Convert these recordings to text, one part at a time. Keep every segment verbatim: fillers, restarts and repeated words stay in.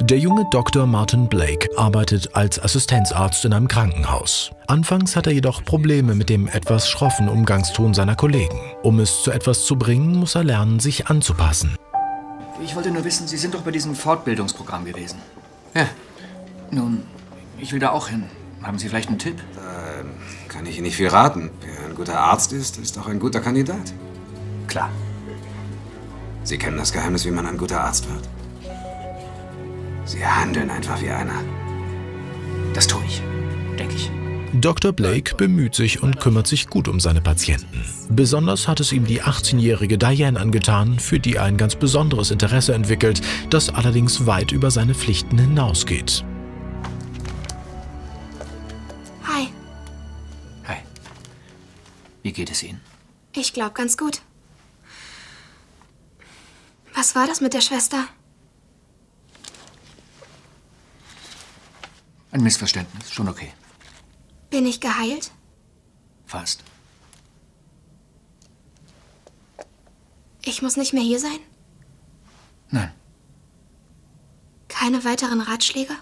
Der junge Doktor Martin Blake arbeitet als Assistenzarzt in einem Krankenhaus. Anfangs hat er jedoch Probleme mit dem etwas schroffen Umgangston seiner Kollegen. Um es zu etwas zu bringen, muss er lernen, sich anzupassen. Ich wollte nur wissen, Sie sind doch bei diesem Fortbildungsprogramm gewesen. Ja. Nun, ich will da auch hin. Haben Sie vielleicht einen Tipp? Da kann ich Ihnen nicht viel raten. Wer ein guter Arzt ist, ist auch ein guter Kandidat. Klar. Sie kennen das Geheimnis, wie man ein guter Arzt wird. Sie handeln einfach wie einer. Das tue ich, denke ich. Doktor Blake bemüht sich und kümmert sich gut um seine Patienten. Besonders hat es ihm die achtzehnjährige Diane angetan, für die er ein ganz besonderes Interesse entwickelt, das allerdings weit über seine Pflichten hinausgeht. Hi. Hi. Wie geht es Ihnen? Ich glaube ganz gut. Was war das mit der Schwester? Ein Missverständnis, schon okay. Bin ich geheilt? Fast. Ich muss nicht mehr hier sein? Nein. Keine weiteren Ratschläge?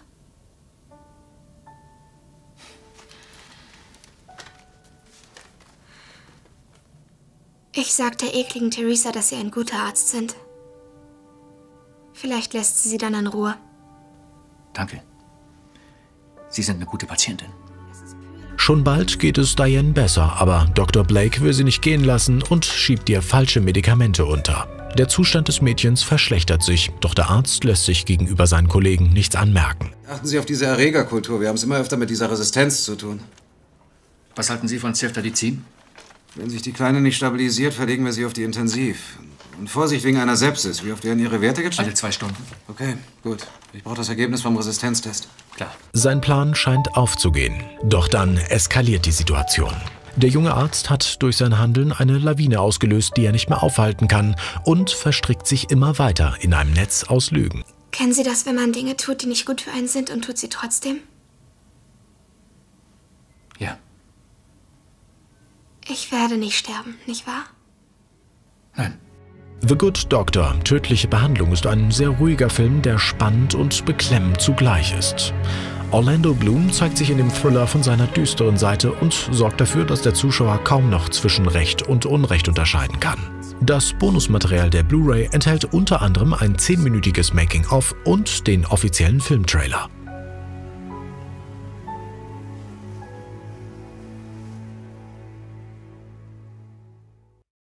Ich sag der ekligen Theresa, dass Sie ein guter Arzt sind. Vielleicht lässt sie sie dann in Ruhe. Danke. Sie sind eine gute Patientin. Schon bald geht es Diane besser, aber Doktor Blake will sie nicht gehen lassen und schiebt ihr falsche Medikamente unter. Der Zustand des Mädchens verschlechtert sich, doch der Arzt lässt sich gegenüber seinen Kollegen nichts anmerken. Achten Sie auf diese Erregerkultur. Wir haben es immer öfter mit dieser Resistenz zu tun. Was halten Sie von Ceftazidime? Wenn sich die Kleine nicht stabilisiert, verlegen wir sie auf die Intensiv. Und Vorsicht wegen einer Sepsis. Wie oft werden Ihre Werte gecheckt? Alle zwei Stunden. Okay, gut. Ich brauche das Ergebnis vom Resistenztest. Klar. Sein Plan scheint aufzugehen. Doch dann eskaliert die Situation. Der junge Arzt hat durch sein Handeln eine Lawine ausgelöst, die er nicht mehr aufhalten kann, und verstrickt sich immer weiter in einem Netz aus Lügen. Kennen Sie das, wenn man Dinge tut, die nicht gut für einen sind und tut sie trotzdem? Ja. Ich werde nicht sterben, nicht wahr? Nein. The Good Doctor, tödliche Behandlung, ist ein sehr ruhiger Film, der spannend und beklemmend zugleich ist. Orlando Bloom zeigt sich in dem Thriller von seiner düsteren Seite und sorgt dafür, dass der Zuschauer kaum noch zwischen Recht und Unrecht unterscheiden kann. Das Bonusmaterial der Blu-ray enthält unter anderem ein zehnminütiges Making-of und den offiziellen Filmtrailer.